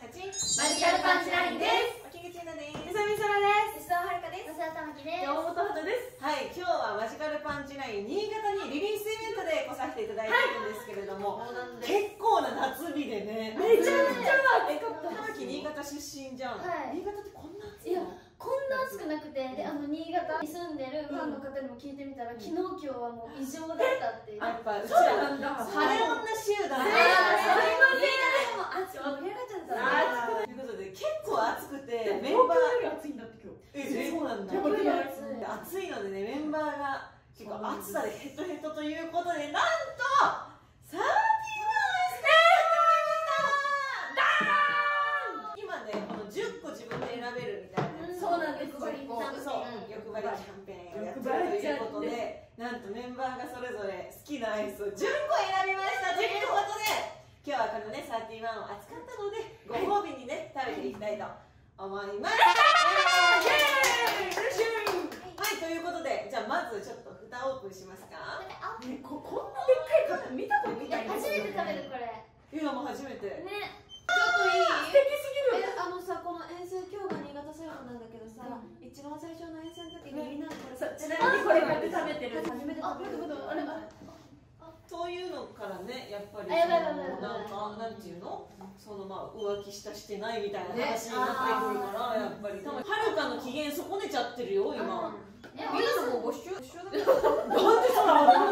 ちマジカルパンチラインです。 秋口なです。 みさみそらです。 石田はるかです。松田玉木です。 山本畑です。 はい、今日はマジカルパンチライン新潟にリリースイベントで来させていただいてるんですけれども、結構な夏日でね、 めちゃくちゃ暑かった。 玉木新潟出身じゃん。 はい。 新潟ってこんな暑いの？ こんな暑くなくて、で新潟に住んでるファンの方にも聞いてみたら、昨日今日はもう異常だったっていう。 やっぱうちら晴れ女集団で、 暑く盛り上がっちゃった。 ということで結構暑くてメン東バー京より暑いんだって今日。 そうなんだ。 逆に暑い。 暑いのでね、メンバーが結構暑さでヘトヘトということで、なんとサーティワンステージ今ね、この10個自分で選べるみたいな。 そうなんです。 そう、欲張りキャンペーンをやってるということで、なんとメンバーがそれぞれ好きなアイスを10個選びましたということで、今日はこのね、サーティワンを扱ったので、ご褒美にね、食べていきたいと思います。はい、ということで、じゃあまずちょっと蓋オープンしますか。 こんなでっかいカップ見たことない。 初めて食べるこれ。 いや、もう初めて。 ね。 ちょっといい？素敵すぎる。 さ、この遠征今日が新潟最後なんだけどさ、一番最初の遠征の時にみんなでこれちなみにこれ買って食べてる。 初めて食べる。 そういうのからね、やっぱりなんていうの、そのまあ浮気したしてないみたいな話になってくるから、やっぱりはるかの機嫌損ねちゃってるよ今。 みんなもうご一緒だけど。 なんでそらはい、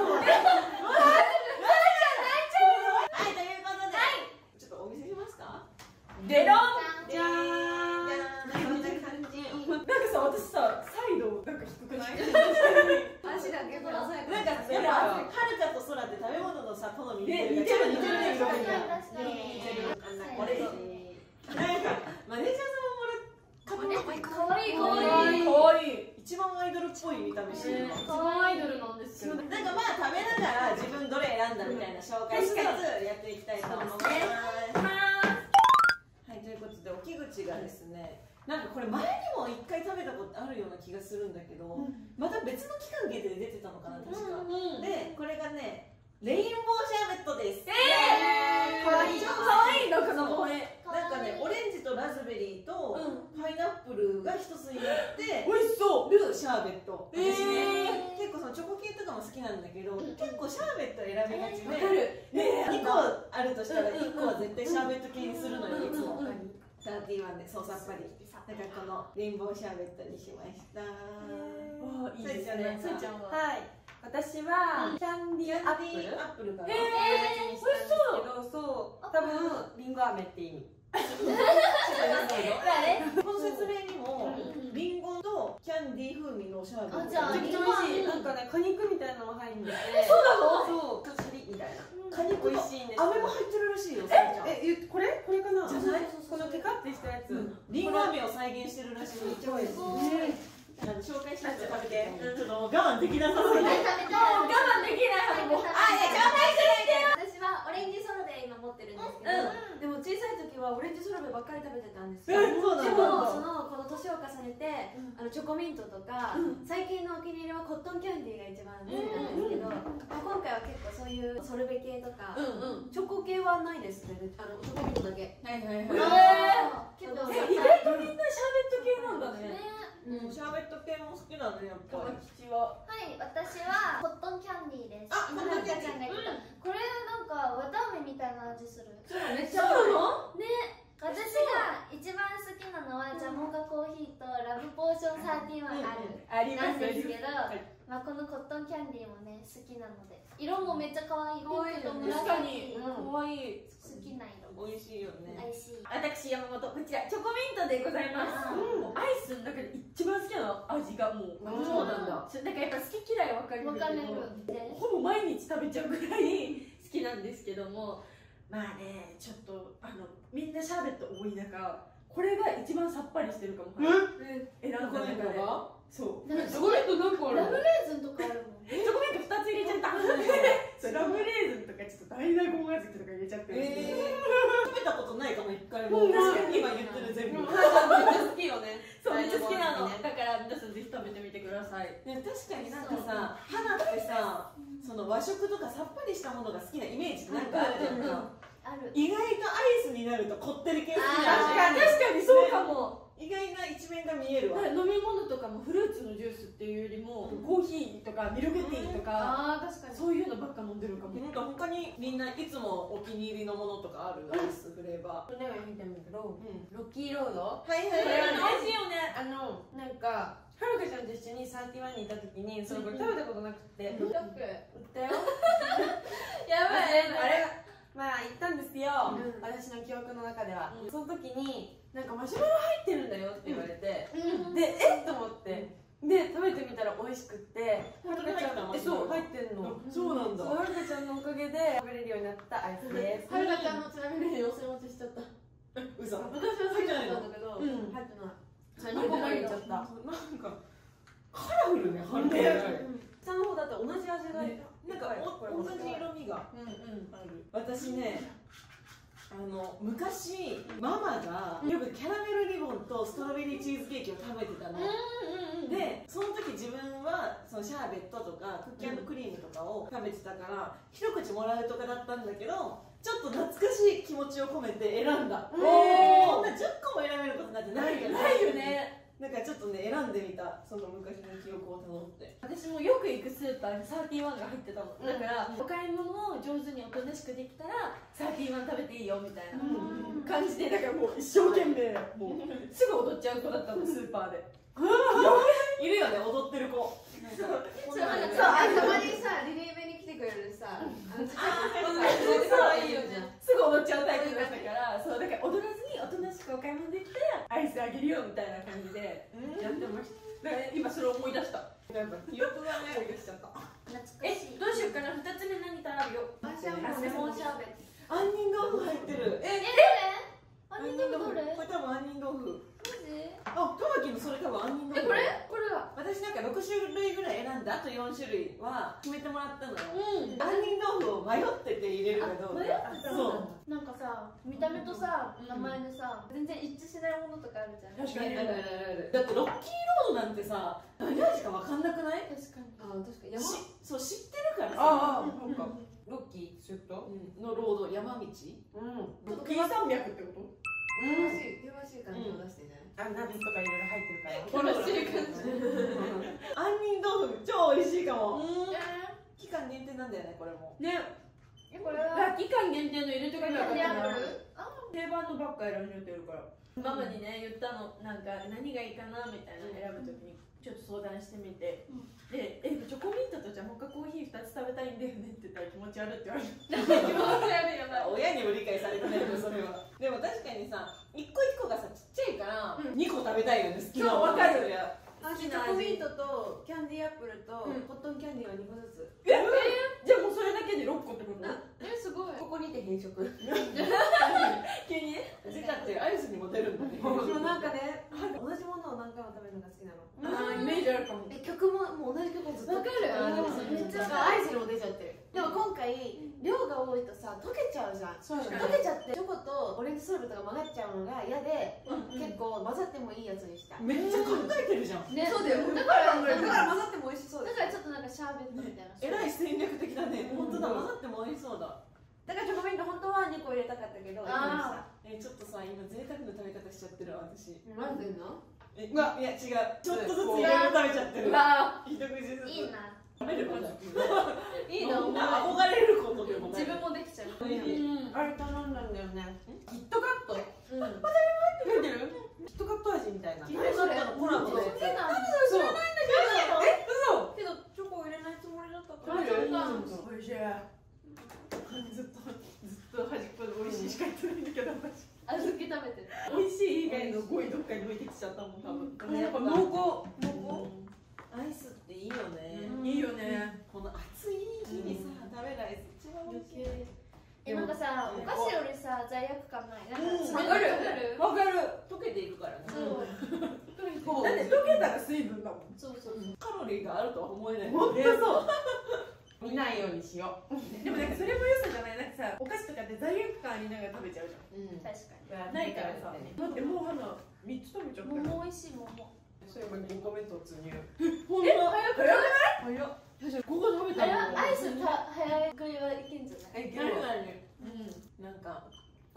ということで、ちょっとお見せしますか。 デロン。 じゃーん。こんな感じ。 なんかさ、私さ、サイドなんか低くない？ 足だけぶら下げて。 なんかやっぱはるかと空って食べ物のさ好み似てるね。色味が似てる。これなんかマネージャーさんもかわいい。 一番アイドルっぽい見た目してるの。 一番アイドルなんですよ。 なんかまあ食べながら自分どれ選んだみたいな紹介しつつやっていきたいと思います。はい、ということでおき口がですね、なんかこれ前にも1回食べたことあるような気がするんだけど、また別の期間限定で出てたのかな確か。でこれがねレインボーシャーベットです。 かわいい。かわいいのこの声。 なんかねオレンジとラズベリーとパイナップルが一つになって美味しそう。 るシャーベット。私ね結構そのチョコ系とかも好きなんだけど、結構シャーベット選びがちで、2個あるとしたら1個は絶対シャーベット系にするのよいつも。サーティワンでそうさっぱり。なんかこのレインボーシャーベットにしました。 いいですね。 すいちゃんは。 はい。私はキャンディーアップル。 美味しそう。そう。多分リンゴ飴って意味。 この説明にもリンゴとキャンディー風味のシャーベット。 じゃあめっちゃ美味しい。なんかね果肉みたいなのが入ってて。 そうなの？ そう。カシリみたいな。 果肉美味しいんです。 飴も入ってるらしいよ。 これかな？ じゃない？ このテカってしたやつ。 リンゴ飴を再現してるらしい。めっちゃ美味しい。紹介しなくて食べて。ちょっと我慢できなさすぎて。 我慢できない。 紹介して私はオレンジソルベ今持ってるんですけど、でも小さい時はオレンジソルベばっかり食べてたんですよ。でもこの年を重ねてチョコミントとか、最近のお気に入りはコットンキャンディーが一番好きなんですけど、今回は結構そういうソルベ系とか、チョコ系はないですね。チョコミントだけ。 はい。 結構意外とみんなシャーベット系なんだね。 シャーベット系も好きなのやっぱり。 はい、私はコットンキャンディーです。 あ、 今はるかちゃんが言ったこれなんか綿あめみたいな味する。 めっちゃ合うの？ ね、私が一番好きなのはジャモカコーヒーとラブポーション31 ありなんですけど、 まこのコットンキャンディーもね好きなので、色もめっちゃ可愛い。ピンクと確かに紫。 可愛い。 好きな色。 美味しいよね。 美味しい。 私山本、こちらチョコミントでございます。アイスの中で一番好きな味がもうそうなんだ。 だからやっぱ好き嫌い分かれるけど、ほぼ毎日食べちゃうぐらい好きなんですけども、まあね、ちょっとみんなシャーベット多い中、これが一番さっぱりしてるかも。選んだ中で。そう。チョコミントなんかある。 ラムレーズンとかあるもん。 チョコミント2つ入れちゃった。ラムレーズンとかちょっと大納言味とか入れちゃってる。 食べたことないかも一回も。今言ってる全部。 めっちゃ好きよね。そうめっちゃ好きなの。だから皆さんぜひ食べてみてください。 確かになんかさ、花ってさ、その和食とかさっぱりしたものが好きなイメージなんかあるじゃんか。 ある。 意外とアイスになるとこってり系好きだし。 が見えるわ。 飲み物とかもフルーツのジュースっていうよりも、コーヒーとかミルクティーとか、 あー確かにそういうのばっか飲んでるかも。 なんか他にみんないつもお気に入りのものとかある？アイスフレーバー。 これが見てるんだけど、 うんロッキーロード。 はいこれははい。 美味しいよね。なんかはるかちゃんと一緒に31にいた時にそれこれ食べたことなくて、売ったよ。やばい。あれまあ行ったんですよ、私の記憶の中では。その時になんかマシュマロ入ってるんだよって言われて、でと思ってで食べてみたら美味しくって、はるかちゃんそう入ってんの。 そうなんだ。 はるかちゃんのおかげで食べれるようになったアイスです。 はるかちゃんのちなみに寄せ持ちしちゃった。 うそ。 私は好きだったんだけど、入ってない。2個も入れちゃった。 なんかカラフルね。はるか下の方だと同じ味がなんか同じ色味がある。私ね、昔ママがよくキャラメルリボンとストロベリーチーズケーキを食べてたの。でその時自分はそのシャーベットとかクッキー&クリームとかを食べてたから一口もらうとかだったんだけど、ちょっと懐かしい気持ちを込めて選んだ。こんな10個も選べることなんてないよね。 ないよね。 なんかちょっとね選んでみた、その昔の記憶をたどって。 私もよく行くスーパーに31が入ってたの。だからお買い物を上手におとなしくできたら31食べていいよみたいな感じで、だからもう一生懸命もうすぐ踊っちゃう子だったの、スーパーで。 いるよね、踊ってる子。 そうたまにさリリーベに来てくれるさ、 そういいよね。すぐ踊っちゃうタイプだったから、そうだから踊らずにおとなしくお買い物できたらアイスあげるよみたいな感じでやってました。だから今それを思い出した。 やっぱ記憶がね、 思い出しちゃった。 懐かしい。 どうしようかな。2つ目何食べよう。 私はもうレモンシャーベット。 杏仁豆腐入ってる。 杏仁豆腐どれ？ これ多分杏仁豆腐。 マジ？ あ、トマキのそれ多分杏仁豆腐。 これは。 私なんか6種類ぐらい選んで、あと4種類は決めてもらったのよ。杏仁豆腐を迷ってて入れるかどうか。そう。 なんかさ、見た目とさ、名前でさ、全然一致しないものとかあるじゃん。 確かに。 だってロッキーロードなんてさ、何味か分かんなくない？ 確かに。 確かにそう知ってるからさ。 なんかロッキーシュットのロード、山道。 ロッキー山脈ってこと？ 険しい感じを出してね。 ナッツとかいろいろ入ってるから。 険しい感じ。 杏仁豆腐超美味しいかも。期間限定なんだよね、これも。 ね。 これは期間限定の入れとかなかったな。 あ、 定番のばっか選んじゃってるから。ママにね言ったの、なんか何がいいかなみたいな選ぶときにちょっと相談してみて、でチョコミントとじゃあモカコーヒー2つ食べたいんだよねって言ったら気持ち悪いって言われた。気持ち悪いよな。 親にも理解されてないよそれは。でも確かにさ、一個一個がさちっちゃいから2個食べたいよね。好きなそう、わかる。 チョコミントとキャンディーアップルとコットンキャンディーは2個ずつ。 じゃあもうそれだけで6個ってこと？ すごい。 ここにて変色。 急にね。 出たってアイスにも出るんだね。 なんかね、同じものを何回も食べるのが好きなの。 イメージあるかも。 曲もう同じ曲をずっと。 わかる。 めっちゃアイスにも出ちゃってる。でも今回量が多いとさ溶けちゃうじゃん。溶けちゃってチョコとオレンジソルベとか混ざっちゃうのが嫌で、結構混ざってもいいやつにした。 めっちゃ考えてるじゃん。 ね、 そうだよ。だから混ざっても美味しそうだよ。 だからちょっとなんかシャーベットみたいな。 えらい戦略的だね。本当だ、混ざっても美味しそうだ。 だからチョコミント本当は2個入れたかったけど、 ちょっとさ、今贅沢な食べ方しちゃってるわ私。 なんでの？ いや違う。ちょっとずついろいろ食べちゃってる。一口ずつ。 いいな。 食べること。 いいな。 憧れることでもない。 自分もできちゃう。 あれ頼んだんだよね。キットカット。入ってる？キットカット味みたいな。 キットカットのコラボのやつ。 そうなの。 そう。 嘘。 けどチョコ入れないつもりだったかあら。 おいしい。ずっと端っこで美味しいしか言ってないんだけど、私。 小豆食べてる。 美味しい以外の語彙どっかに置いてきちゃったもん、多分。やっぱ濃厚。 アイスっていいよね。 いいよね。 この暑い日にさ、食べるアイス一番美味しい。 なんかさ、お菓子よりさ、罪悪感ない。なんかわかる。わかる。 溶けていくからね。 そう。 だって溶けたら水分だもん。 そうそう。 カロリーがあるとは思えない。 ほんとそう。 見ないようにしよう。 でもなんかそれも良さじゃない。なんかさ、お菓子とかって罪悪感ありながら食べちゃうじゃん。 確かないからさ。だってもう花3つ食べちゃったに。 よ。 桃美味しい桃。 そういえば5個目突入。 ほんと。早くない？ 早っ。ここ食べたの。 アイス早食いはいけんじゃない？ 何？なんか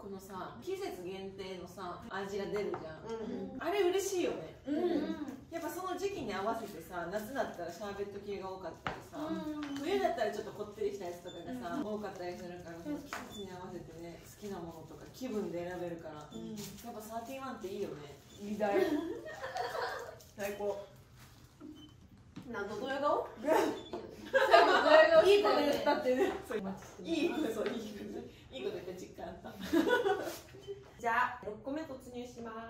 このさ季節限定のさ味が出るじゃん、 うんあれ嬉しいよね。 うんやっぱその時期に合わせてさ、夏だったらシャーベット系が多かったりさ、 うん冬だったらちょっとこってりしたやつとかがさ、多かったりするから、その季節に合わせてね、好きなものとか気分で選べるから、やっぱ31っていいよね。 美大最高。 なんとドヤ顔？ 最後ドヤ顔いいこと言ったっってね。いいことそういいこといいこと言った実感あった。 じゃあ6個目突入します。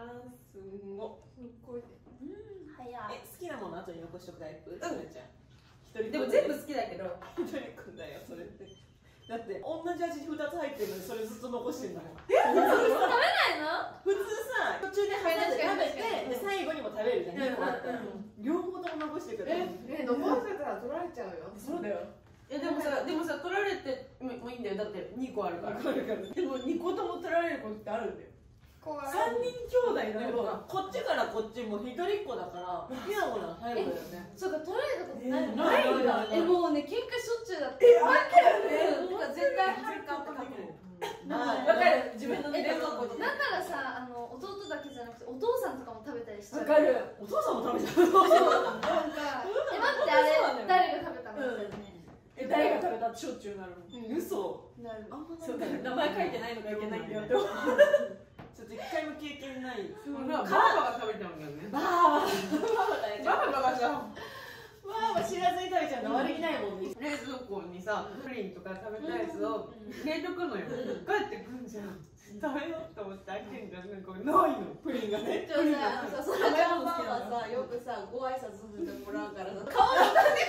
すんご。 すっごいね。 早い。 好きなもの後に残しとくタイプ？ちゃん。 でも全部好きだけど。 一人くんだよそれって。だって同じ味2つ入ってるのにそれずっと残してんだもん。 食べないの？ 普通さ途中で挟んで食べてで最後にも食べるじゃん。両方とも残してくれる。 残してたら取られちゃうよ。 そうだよ。でもさ取られてもいいんだよ。だって2個あるから。でも2個とも取られることってあるんだよ。3人兄弟だよ。 こっちからこっちも一人っ子だから好きなものは入るんだよね。 そうか、取られたことないの？ ないんだ。 もうね、喧嘩しょっちゅうだった。 あったよね。 絶対はるかって書くもん。 わかる。自分の冷蔵庫に。 だからさ、弟だけじゃなくてお父さんとかも食べたりしちゃう。 わかる。 お父さんも食べちゃう。 なんか、待って、あれ誰が食べたの？ 誰が食べたってしょっちゅうなるもん。 嘘。 なる。 あんまそうだね。名前書いてないのがいけないんだよって。 ちょっと一回も経験ない。 バーバが食べちゃうんだよね。 バーバがさ、 知らずに食べちゃうの悪気ないもんね。 冷蔵庫にさ、プリンとか食べたやつを入れとくのよ。帰ってくんじゃん。食べようと思って開けんじゃん。なんかないの、プリンがね。 そらちゃんママさ、よくさ、ご挨拶させてもらうからさ、顔も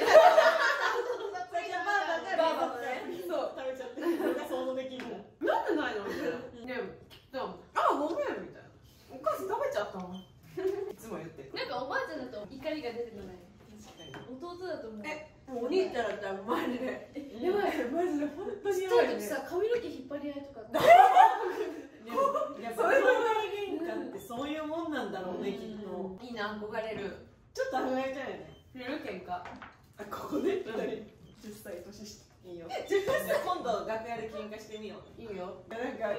バーバそう食べちゃって。それが想像できるんだ。 なんでないのみたいな。で、あ、ごめんみたいな。お母さん食べちゃったの。いつも言ってる。 なんかおばあちゃんだと怒りが出てこない。弟だと思う。 お兄ちゃんだったらマジで。 やばい、マジで本当にちっやばいね。 ちゃい時さ、髪の毛引っ張り合いとか。 やっぱ兄弟喧嘩ってそういうもんなんだろうね、きっと。 いいな、憧れる。 ちょっと憧れちゃうよね。 見る喧嘩。 ここで2人10歳年下。いいよ。今度楽屋で喧嘩してみよう。 いいよ。 なんか、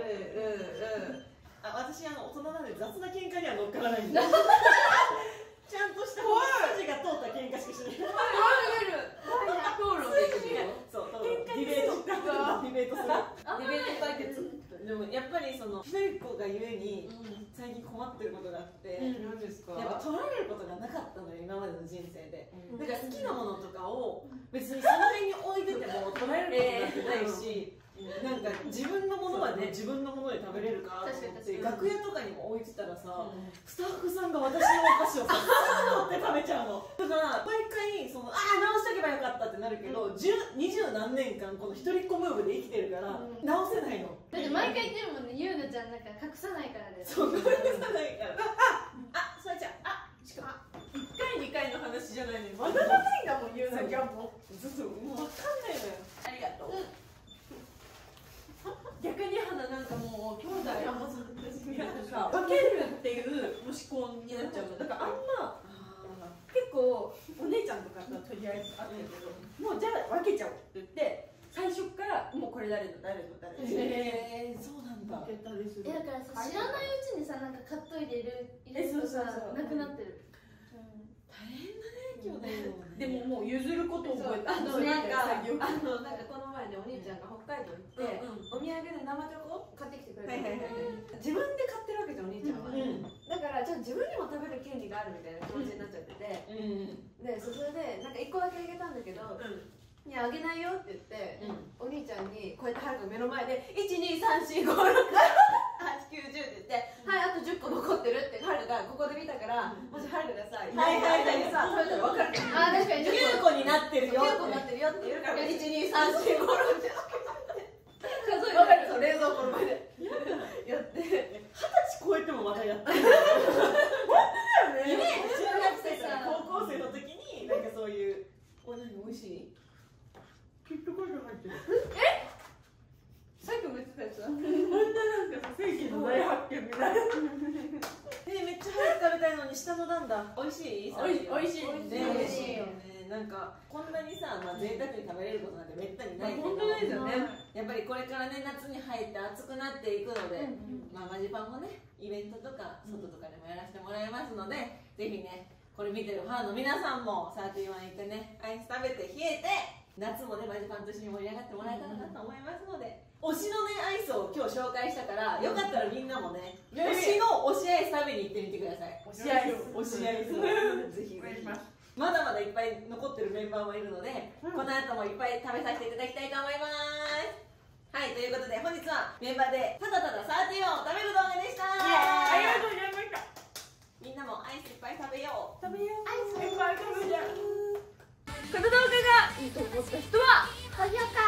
私大人なんで雑な喧嘩には乗っからないんで。ちゃんとした筋が通った喧嘩しかしない。 討論できるよ。 そう、ディベートする。 ディベート対決。 でもやっぱりその一人っ子がゆえに最近困ってることがあって、 何ですか。 やっぱ取られることがなかったのよ今までの人生で。だから好きなものとかを別にその辺に置いてても取られることなんてないし。なんか自分のものはね、自分のもので食べれるかなと思って楽屋とかにも置いてたらさ、スタッフさんが私のお菓子をさ取って食べちゃうの。だから毎回その直しとけばよかったってなるけど、20何年間この一人っ子ムーブで生きてるから直せないの。 だって毎回言ってるもんね、ゆうなちゃんなんか隠さないからです。 そう、隠さないから。それちゃん、 しかも1回2回の話じゃないのに学ばないんだもん、言うなきゃもう。 ずっともう分かんないのよ。 ありがとう。逆に花なんかもう兄弟さ分けるっていう思考になっちゃうの。だからあんま結構お姉ちゃんとかととりあえずあったけど、もうじゃあ分けちゃおうって言って最初からもうこれ誰の誰の誰のそうなんだ。 分けたりする。 だからさ、知らないうちにさ、なんか買っといて入れるとさ、なくなってる。 大変だね、兄弟の。 でももう譲ることを覚えた。 なんかこの前ね、お兄ちゃんが北海道行ってお土産で生チョコ買ってきてくれたの。自分で買ってるわけじゃん、お兄ちゃんは。だからじゃあ自分にも食べる権利があるみたいな気持ちになっちゃってて、でそれでなんか1個だけあげたんだけど、いやあげないよって言って、お兄ちゃんにこうやってはるか目の前で12345678910って言って、はいあと10個残ってるってはるがここで見たから、もしはるがさ間にさ食べたら分かるじゃん。 確かに 9個になってるよ。 9個になってるよって言うから1234567 数え分かる。そう冷蔵庫の前でやって 20歳超えてもまたやってる。中学生から高校生の時になんかそういうお何美味しい。 きっとこれが入ってる。 さっきも言ってたやつだ。 こんななんか世紀の大発見みたいな。 めっちゃ早く食べたいのに下の段だ。美味しい？ おいしいね。美味しいよね。 ね、なんかこんなにさ、贅沢に食べれることなんてめったにないけど、 本当ですよね。 やっぱりこれからね、夏に入って暑くなっていくので、マジパンもね、イベントとか外とかでもやらせてもらいますので、ぜひね、これ見てるファンの皆さんも31行ってね、アイス食べて冷えて、夏もね、マジパンと一緒に盛り上がってもらえたらなと思いますので、推しのね、アイスを今日紹介したから、よかったらみんなもね、推しの推しアイス食べに行ってみてください。 推しアイス。 推しアイス。ぜひぜひ。まだまだいっぱい残ってるメンバーもいるので、この後もいっぱい食べさせていただきたいと思います。はい、ということで本日はメンバーでただただ31を食べる動画でした。 ありがとうございました。 みんなもアイスいっぱい食べよう。 食べよう。 アイスいっぱい食べちゃう。 この動画がいいと思った人は高評価